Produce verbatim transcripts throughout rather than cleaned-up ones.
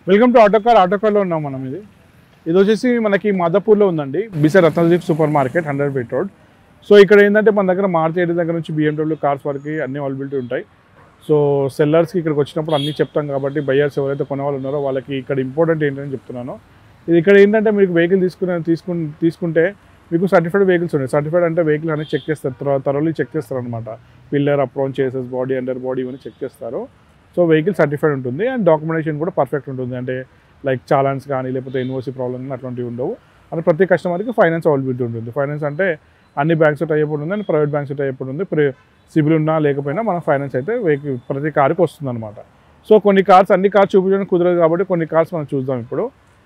Welcome to Autocar ఆటోకార్లో ఉన్నాం మనం. ఇది ఇది వచ్చేసి మనకి మాదాపూర్లో ఉందండి, బిసర్ Ratnadeep super market hundred feet road. So ఇక్కడ ఏంటంటే మన దగ్గర మారుతి ఎయిటీ దగ్గర నుంచి బిఎండబ్ల్యూ కార్స్ వరకు అన్ని అవైలబిలిటీ ఉంటాయి. సో సెల్లర్స్కి ఇక్కడికి వచ్చినప్పుడు అన్నీ చెప్తాం కాబట్టి బయ్యర్స్ ఎవరైతే కొనేవాళ్ళు ఉన్నారో వాళ్ళకి ఇక్కడ ఇంపార్టెంట్ ఏంటని చెప్తున్నాను. ఇది ఇక్కడ ఏంటంటే మీకు వెహికల్ తీసుకునే తీసుకు తీసుకుంటే మీకు సర్టిఫైడ్ వెహికల్స్ ఉన్నాయి. సర్టిఫైడ్ అంటే వెహికల్ అనేది చెక్ చేస్తారు, థరోలీ చెక్ చేస్తారు అనమాట. Pillar, apron, chassis, body, under body ఇవన్నీ చెక్ చేస్తారు. సో వెహికల్ సర్టిఫైడ్ ఉంటుంది అండ్ డాక్యుమెంటేషన్ కూడా పర్ఫెక్ట్ ఉంటుంది. అంటే లైక్ చాలాన్స్ కానీ లేకపోతే ఎన్ఓసి ప్రాబ్లమ్ కానీ అట్లాంటివి ఉండవు. అంటే ప్రతి కస్టమర్కి ఫైనాన్స్ అవైలబిలిటీ ఉంటుంది. ఫైనాన్స్ అంటే అన్ని బ్యాంక్స్ టైప్ ఉంటుంది అండ్ ప్రైవేట్ బ్యాంక్స్ టైప్ ఉంటుంది. సిబిల్ ఉన్నా లేకపోయినా మన ఫైనాన్స్ అయితే వెహికల్ ప్రతి కార్కి వస్తుంది అనమాట. సో కొన్ని కార్స్ అన్ని కార్స్ చూపించడానికి కుదరదు కాబట్టి కొన్ని కార్స్ మనం చూద్దాం ఇప్పుడు.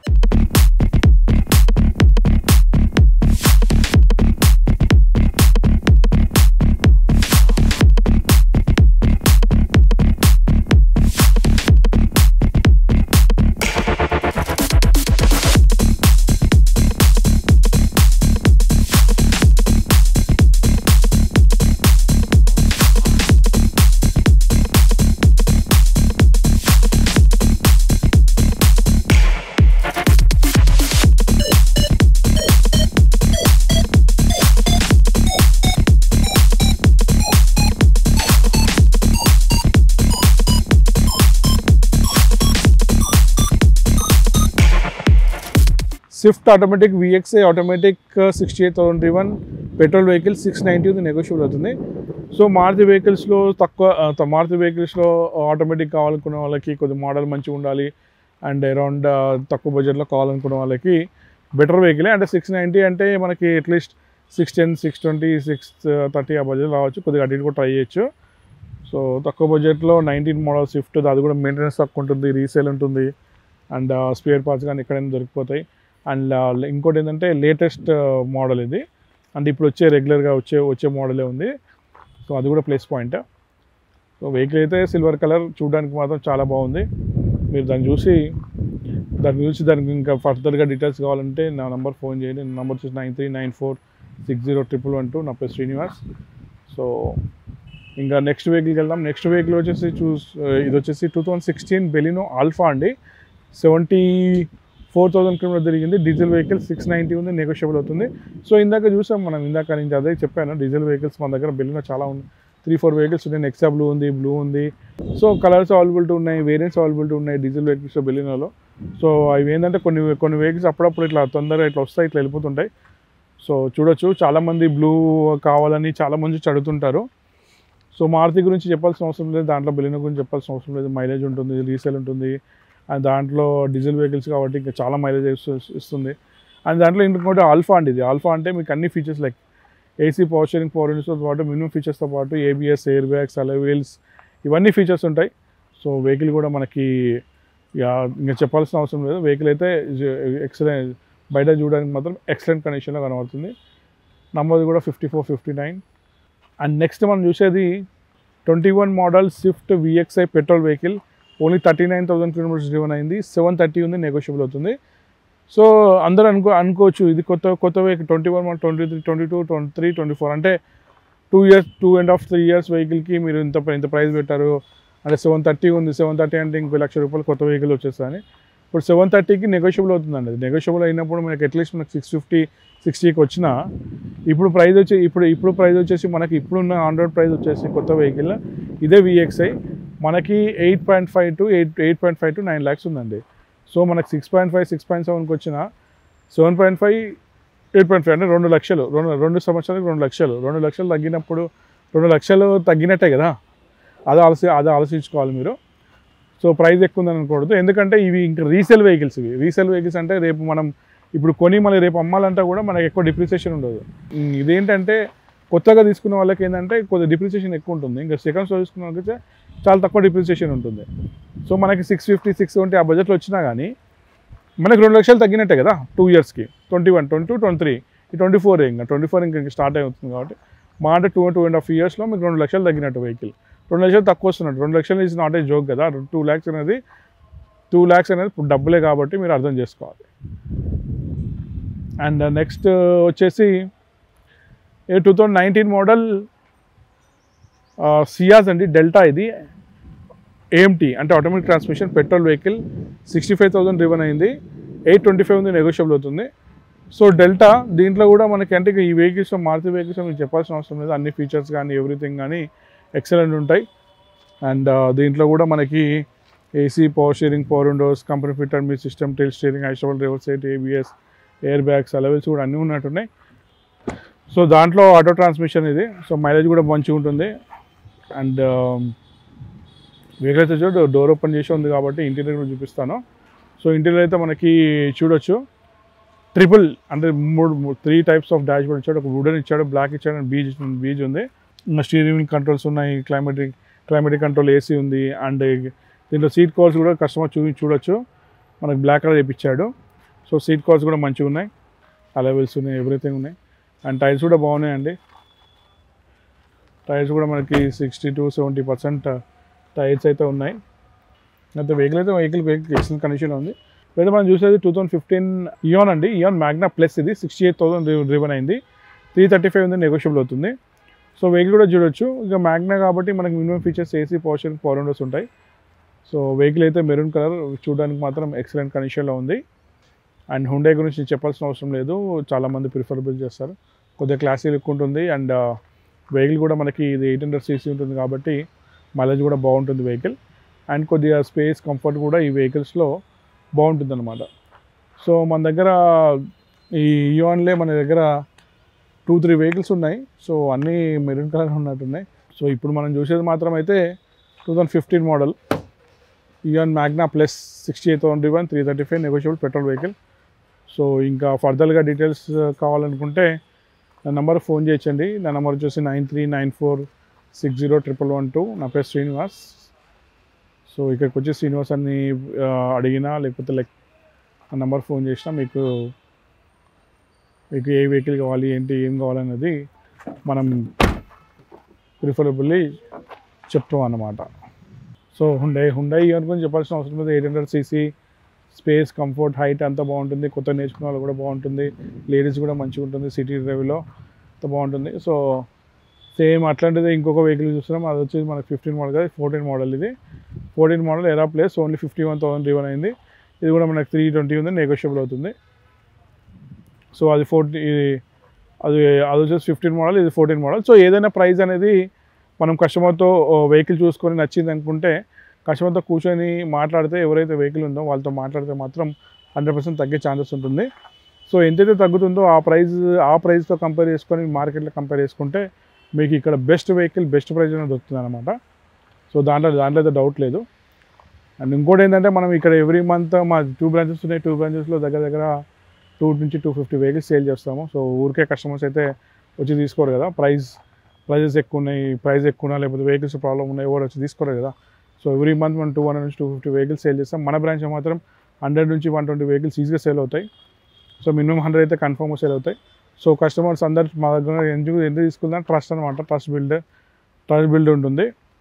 Swift automatic VXI automatic sixty eight thousand driven petrol vehicle six ninety ఉంది, నెగోషియబుల్ అవుతుంది. సో మారుతి వెహికల్స్లో తక్కువ మారుతి వెహికల్స్లో ఆటోమేటిక్ కావాలనుకునే వాళ్ళకి కొద్ది మోడల్ మంచిగా ఉండాలి అండ్ అరౌండ్ తక్కువ బడ్జెట్లో కావాలనుకునే వాళ్ళకి బెటర్ వెహికలే. అంటే సిక్స్ నైంటీ అంటే మనకి at least six ten six twenty six thirty ఆ బడ్జెట్ రావచ్చు, కొద్దిగా అటు కూడా ట్రై చేయొచ్చు. సో తక్కువ బడ్జెట్లో నైన్టీన్ మోడల్ స్విఫ్ట్, అది కూడా మెయింటెనెన్స్ తక్కువ ఉంటుంది, రీసేల్ ఉంటుంది అండ్ స్పేర్ పార్ట్స్ కానీ ఎక్కడైనా దొరికిపోతాయి. అండ్ ఇంకోటి ఏంటంటే లేటెస్ట్ మోడల్ ఇది, అంటే ఇప్పుడు వచ్చే రెగ్యులర్గా వచ్చే వచ్చే మోడలే ఉంది. సో అది కూడా ప్లస్ పాయింట్. సో వెహికల్ అయితే సిల్వర్ కలర్ చూడడానికి మాత్రం చాలా బాగుంది. మీరు దాన్ని చూసి దాని గురించి దానికి ఇంకా ఫర్దర్గా డీటెయిల్స్ కావాలంటే నా నెంబర్ ఫోన్ చేయండి. నా నెంబర్ వచ్చేసి nine three nine four six zero triple one two. నా పేరు శ్రీనివాస్. సో ఇంకా నెక్స్ట్ వెహికల్కి వెళ్దాం. నెక్స్ట్ వెహికల్ వచ్చేసి చూస్ ఇది వచ్చేసి two thousand sixteen Baleno alpha అండి. సెవెంటీ ఫోర్ థౌసండ్ కిలోమీటర్ తిరిగింది. డీజిల్ వెహికల్ సిక్స్ నైంటీ ఉంది, నెగోషియబుల్ అవుతుంది. సో ఇందాక చూసాం మనం, ఇందాక నుంచి అదే చెప్పాను, డీజిల్ వెహికల్స్ మన దగ్గర బెలినో చాలా ఉంది. త్రీ ఫోర్ వెహికల్స్ ఉన్నాయి. నెక్సా బ్లూ ఉంది, బ్లూ ఉంది. సో కలర్స్ అవైలబిలిటీ ఉన్నాయి, వేరియంట్స్ అవైలబిలిటీ ఉన్నాయి డీజిల్ వెహికల్స్ బెలినోలో. సో అవి ఏంటంటే కొన్ని కొన్ని వెహికల్స్ అప్పుడప్పుడు ఇట్లా తొందరగా ఇట్లా వస్తాయి, ఇట్లా వెళ్ళిపోతుంటాయి. సో చూడొచ్చు, చాలామంది బ్లూ కావాలని చాలామంది అడుగుతుంటారు. సో మారుతి గురించి చెప్పాల్సిన అవసరం లేదు, దాంట్లో బెలినో గురించి చెప్పాల్సిన అవసరం లేదు. మైలేజ్ ఉంటుంది, రీసేల్ ఉంటుంది అండ్ దాంట్లో డీజిల్ వెహికల్స్ కాబట్టి ఇంకా చాలా మైలేజ్ ఇస్తుంది. అండ్ దాంట్లో ఇంకోటి ఆల్ఫా అండి. ఇది ఆల్ఫా అంటే మీకు అన్ని features like AC, power steering, power విండోస్తో పాటు మినిమం ఫీచర్స్తో పాటు ABS, air bags, alloy wheels ఇవన్నీ ఫీచర్స్ ఉంటాయి. సో వెహికల్ కూడా మనకి ఇంకా చెప్పాల్సిన అవసరం లేదు. వెహికల్ అయితే ఎక్సలెంట్, బయట చూడడానికి మాత్రం ఎక్సలెంట్ కండిషన్లో కనబడుతుంది. నంబర్ కూడా fifty four fifty nine. And next మనం చూసేది twenty one model Swift VXI petrol vehicle. Only thirty nine thousand kilometres driven అయింది. సెవెన్ థర్టీ ఉంది, నెగోషియబుల్ అవుతుంది. సో అందరూ అనుకో అనుకోవచ్చు ఇది కొత్త కొత్త vehicle twenty one twenty three twenty two twenty three twenty four అంటే two years two and half three years వెహికల్కి మీరు ఇంత ఇంత ప్రైస్ పెట్టారు. అంటే సెవెన్ థర్టీ ఉంది, సెవెన్ థర్టీ అంటే ఇంకో లక్ష రూపాయలు కొత్త వెహికల్ వచ్చేస్తుంది. ఇప్పుడు సెవెన్ థర్టీకి నెగోషియబుల్ అవుతుందండి. అది నెగోషియబుల్ అయినప్పుడు మనకి అట్లీస్ట్ మనకి సిక్స్ ఫిఫ్టీ సిక్స్టీకి వచ్చినా ఇప్పుడు ప్రైస్ వచ్చి ఇప్పుడు ఇప్పుడు ప్రైస్ వచ్చేసి మనకి ఇప్పుడున్న ఆండ్రాయిడ్ ప్రైస్ వచ్చేసి కొత్త వెహికల్ ఇదే విఎక్స్ఐ మనకి eight point five to eight eight point five to nine lakhs ఉందండి. సో మనకి six point five six point సెవెన్కి వచ్చిన seven point five eight point five అంటే రెండు లక్షలు రెండు రెండు సంవత్సరాలకు రెండు లక్షలు రెండు లక్షలు తగ్గినప్పుడు రెండు లక్షలు తగ్గినట్టే కదా. అది ఆలోచి అది ఆలోచించుకోవాలి మీరు. సో ప్రైస్ ఎక్కువ ఉందని అనుకోవద్దు, ఎందుకంటే ఇవి ఇంకా రీసేల్ వెహికల్స్. ఇవి రీసేల్ వెహికల్స్ అంటే రేపు మనం ఇప్పుడు కొని మళ్ళీ రేపు అమ్మాలంటే కూడా మనకి ఎక్కువ డిప్రిసియేషన్ ఉండదు. ఇదేంటంటే కొత్తగా తీసుకున్న వాళ్ళకి ఏంటంటే కొద్దిగా డిప్రిసియేషన్ ఎక్కువ ఉంటుంది. ఇంకా సెకండ్స్లో తీసుకున్న వాళ్ళకి చాలా తక్కువ డిప్రిసియేషన్ ఉంటుంది. సో మనకి సిక్స్ ఫిఫ్టీ సిక్స్ ట్వంటీ ఆ బడ్జెట్లో వచ్చినా కానీ మనకి రెండు లక్షలు తగ్గినట్టే కదా టూ ఇయర్స్కి. Twenty one twenty two twenty three ఈ ట్వంటీ ఫోర్ ఇంకా ట్వంటీ ఫోర్ ఇంకా స్టార్ట్ అవుతుంది కాబట్టి మా అంటే టూ టూ అండ్ హాఫ్ ఇయర్స్లో మీకు రెండు లక్షలు తగ్గినట్టు వెహికల్. రెండు లక్షలు తక్కువ వస్తున్నట్టు. రెండు లక్షలు ఈజ్ నాట్ ఏ జోక్ కదా. టూ ల్యాక్స్ అనేది టూ ల్యాక్స్ అనేది డబ్బులే కాబట్టి మీరు అర్థం చేసుకోవాలి. అండ్ నెక్స్ట్ వచ్చేసి two thousand nineteen model Ciaz అండి, డెల్టా. ఇది ఏఎంటీ అంటే automatic transmission petrol vehicle sixty five thousand driven అయింది, ఎయిట్ ట్వంటీ ఫైవ్ ఉంది, నెగోషియబుల్ అవుతుంది. సో డెల్టా దీంట్లో కూడా మనకి అంటే ఈ వెహికల్స్ మారుతి వెహికల్స్ మీకు చెప్పాల్సిన అవసరం లేదు, అన్ని ఫీచర్స్ కానీ ఎవ్రీథింగ్ కానీ ఎక్సలెంట్ ఉంటాయి. అండ్ దీంట్లో కూడా మనకి AC, power steering, power windows, company fitted మీ system, tilt steering, adjustable reverse sight, ABS, air bags, alloy wheels కూడా అన్నీ ఉన్నట్టున్నాయి. సో దాంట్లో ఆటో ట్రాన్స్మిషన్ ఇది. సో మైలేజ్ కూడా మంచిగా ఉంటుంది. అండ్ వెహికల్ అయితే చూడ డోర్ ఓపెన్ చేసి ఉంది కాబట్టి ఇంటీరియర్ కూడా చూపిస్తాను. సో ఇంటీరియర్ అయితే మనకి చూడొచ్చు ట్రిపుల్ అంటే మూడు three types of dashboard ఇచ్చాడు. ఒక వుడెన్ ఇచ్చాడు, బ్లాక్ ఇచ్చాడు, అండ్ బీజ్ బీజ్ ఉంది. స్టీరింగ్ కంట్రోల్స్ ఉన్నాయి, క్లైమేటిక్ క్లైమేటిక్ కంట్రోల్ ఏసీ ఉంది. అండ్ దీంట్లో సీట్ కవర్స్ కూడా కస్టమర్ చూ చూడొచ్చు మనకి బ్లాక్ కలర్ వేయించాడు. సో సీట్ కవర్స్ కూడా మంచిగా ఉన్నాయి, అలవెల్స్ ఉన్నాయి, ఎవ్రీథింగ్ ఉన్నాయి. అండ్ టైర్స్ కూడా బాగున్నాయండి. టైర్స్ కూడా మనకి sixty to seventy percent tyres అయితే ఉన్నాయి. అయితే వెహికల్ అయితే వెహికల్ వెహికల్ ఎక్సలెంట్ కండిషన్లో ఉంది. అయితే మనం చూసేది టూ థౌసండ్ ఫిఫ్టీన్ ఇయాన్ అండి. ఇయాన్ మ్యాగ్నా ప్లస్ ఇది సిక్స్టీ ఎయిట్ థౌసండ్ రివన్ అయింది, త్రీ థర్టీ ఫైవ్ ఉంది, నెగోషియబుల్ అవుతుంది. సో వెహికల్ కూడా చూడొచ్చు. ఇక మ్యాగ్నా కాబట్టి మనకి minimum features AC, power steering, power windows ఉంటాయి. సో వెహికల్ అయితే మెరూన్ కలర్ చూడడానికి మాత్రం ఎక్సలెంట్ కండిషన్లో ఉంది. అండ్ హుండై గురించి చెప్పాల్సిన అవసరం లేదు, చాలామంది ప్రిఫరబుల్ చేస్తారు. కొద్దిగా క్లాసీ లుక్ ఉంటుంది. అండ్ వెహికల్ కూడా మనకి ఇది ఎయిట్ హండ్రెడ్ సీసీ ఉంటుంది కాబట్టి మైలేజ్ కూడా బాగుంటుంది వెహికల్. అండ్ కొద్దిగా స్పేస్, కంఫర్ట్ కూడా ఈ వెహికల్స్లో బాగుంటుంది అనమాట. సో మన దగ్గర ఈ ఇయాన్లే మన దగ్గర టూ త్రీ వెహికల్స్ ఉన్నాయి. సో అన్నీ మెరూన్ కలర్ ఉన్నట్టున్నాయి. సో ఇప్పుడు మనం చూసేది మాత్రం అయితే two thousand fifteen model Eon Magna plus sixty eight thousand driven, three thirty five negotiable petrol vehicle. So ఇంకా ఫర్దర్గా డీటెయిల్స్ కావాలనుకుంటే నా నెంబర్ ఫోన్ చేయొచ్చండి. నా నెంబర్ వచ్చేసి nine three nine four six zero triple one two. నా పేరు Srinivas. So ఇక్కడికి వచ్చి శ్రీనివాస్ అని అడిగినా లేకపోతే లైక్ ఆ నెంబర్ ఫోన్ చేసినా మీకు మీకు ఏ వెహికల్ కావాలి, ఏంటి, ఏం కావాలన్నది మనం ప్రిఫరబుల్లీ చెప్తాం అన్నమాట. సో హుండై హుండై అనుకుని చెప్పాల్సిన అవసరం లేదు. Eight hundred CC, space, comfort, height అంతా బాగుంటుంది. కొత్త నేర్చుకునే వాళ్ళు కూడా బాగుంటుంది, లేడీస్ కూడా మంచిగా ఉంటుంది, సిటీ డ్రైవ్లో అంత బాగుంటుంది. సో సేమ్ అట్లాంటిది ఇంకొక వెహికల్ చూస్తున్నాం, అది వచ్చేసి మనకి ఫిఫ్టీన్ మోడల్ కదా, ఫోర్టీన్ మోడల్. ఇది fourteen model Era plus only fifty one thousand driven అయింది. ఇది కూడా మనకి త్రీ ట్వంటీ ఉంది, నెగోషియబుల్ అవుతుంది. సో అది ఫోర్టీ అది అది వచ్చేసి ఫిఫ్టీన్ మోడల్, ఇది ఫోర్టీన్ మోడల్. సో ఏదైనా ప్రైస్ అనేది మనం కస్టమర్తో వెహికల్ చూసుకొని నచ్చింది అనుకుంటే కస్టమర్తో కూర్చొని మాట్లాడితే, ఎవరైతే వెహికల్ ఉందో వాళ్ళతో మాట్లాడితే మాత్రం హండ్రెడ్ పర్సెంట్ తగ్గే ఛాన్సెస్ ఉంటుంది. సో ఎంతైతే తగ్గుతుందో ఆ ప్రైస్ ఆ ప్రైస్తో కంపేర్ చేసుకొని మార్కెట్లో కంపేర్ చేసుకుంటే మీకు ఇక్కడ బెస్ట్ వెహికల్ బెస్ట్ ప్రైస్ అనేది దొరుకుతుంది అనమాట. సో దాంట్లో దాంట్లో అయితే డౌట్ లేదు. అండ్ ఇంకోటి ఏంటంటే మనం ఇక్కడ ఎవ్రీ మంత్ మా టూ బ్రాంచెస్ ఉన్నాయి, టూ బ్రాంచెస్లో దగ్గర దగ్గర టూ నుంచి టూ ఫిఫ్టీ వెహికల్స్ సేల్ చేస్తాము. సో ఊరికే కస్టమర్స్ అయితే వచ్చి తీసుకోరు కదా, ప్రైస్ ప్రైజెస్ ఎక్కువ ఉన్నాయి, ప్రైస్ ఎక్కువ ఉన్నా లేకపోతే వెహికల్స్ ప్రాబ్లం ఉన్నాయి, ఎవరు వచ్చి తీసుకోరు కదా. సో ఎవ్రీ మంత్ మనం టూ హండ్రెడ్ నుంచి టూ ఫిఫ్టీ వెహికల్స్ సేల్ చేస్తాం. మన బ్రాంచ్ మాత్రం హండ్రెడ్ నుంచి వన్ ట్వంటీ వెహికల్స్ ఈజీగా సేల్ అవుతాయి. సో మినిమం హండ్రెడ్ అయితే కన్ఫర్మ్గా సేల్ అవుతాయి. సో కస్టమర్స్ అందరు మా దగ్గర ఎందుకు ఎందుకు తీసుకుందాం ట్రస్ట్ అనమాట. ట్రస్ట్ బిల్డ్ ట్రస్ట్ బిల్డ్ ఉంటుంది.